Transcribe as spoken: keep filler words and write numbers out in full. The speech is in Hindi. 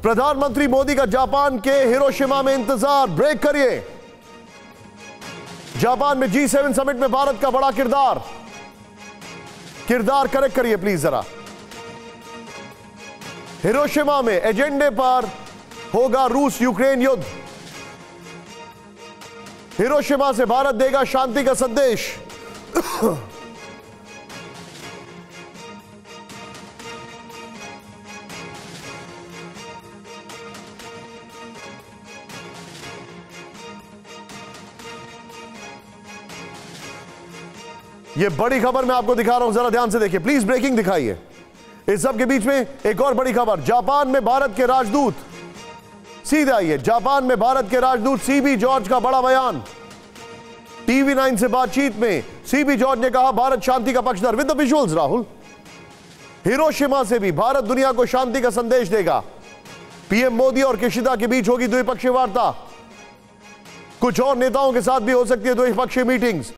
प्रधानमंत्री मोदी का जापान के हिरोशिमा में इंतजार। ब्रेक करिए। जापान में जी सेवन समिट में भारत का बड़ा किरदार किरदार करेक्ट करिए प्लीज जरा। हिरोशिमा में एजेंडे पर होगा रूस यूक्रेन युद्ध। हिरोशिमा से भारत देगा शांति का संदेश। ये बड़ी खबर मैं आपको दिखा रहा हूं, जरा ध्यान से देखिए प्लीज। ब्रेकिंग दिखाइए। इस सब के बीच में एक और बड़ी खबर। जापान में भारत के राजदूत, सीधे आइए, जापान में भारत के राजदूत सीबी जॉर्ज का बड़ा बयान। टीवी नाइन से बातचीत में सीबी जॉर्ज ने कहा भारत शांति का पक्षधर। With the visuals Rahul. Hiroshima से भी भारत दुनिया को शांति का संदेश देगा। पीएम मोदी और किशिदा के बीच होगी द्विपक्षीय वार्ता। कुछ और नेताओं के साथ भी हो सकती है द्विपक्षीय मीटिंग्स।